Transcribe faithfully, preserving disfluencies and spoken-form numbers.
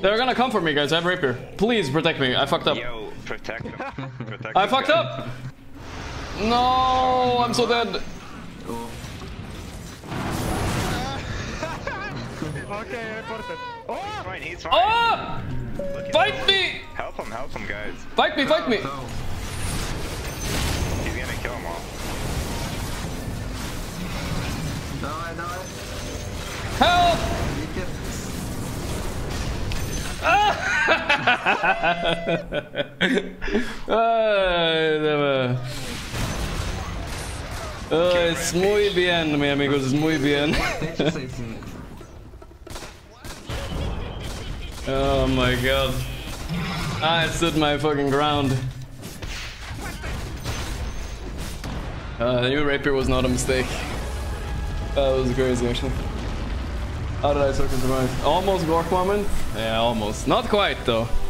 They're gonna come for me, guys. I have Rapier. Please protect me. I fucked up. Yo, protect them. Protect I fucked guys. up! No, I'm so dead. Oh. Okay, I reported. Oh! He's fine, he's fine. Oh! Fight him. me! Help him, help him, guys. Fight me, fight me! He's gonna kill them all. Die, die. Help! Oh, es muy bien, mi amigos, es muy bien. Oh my god. I stood my fucking ground. Uh, the new Rapier was not a mistake. That was crazy, actually. How did I fucking survive? Almost Gorgc moment? Yeah, almost. Not quite, though.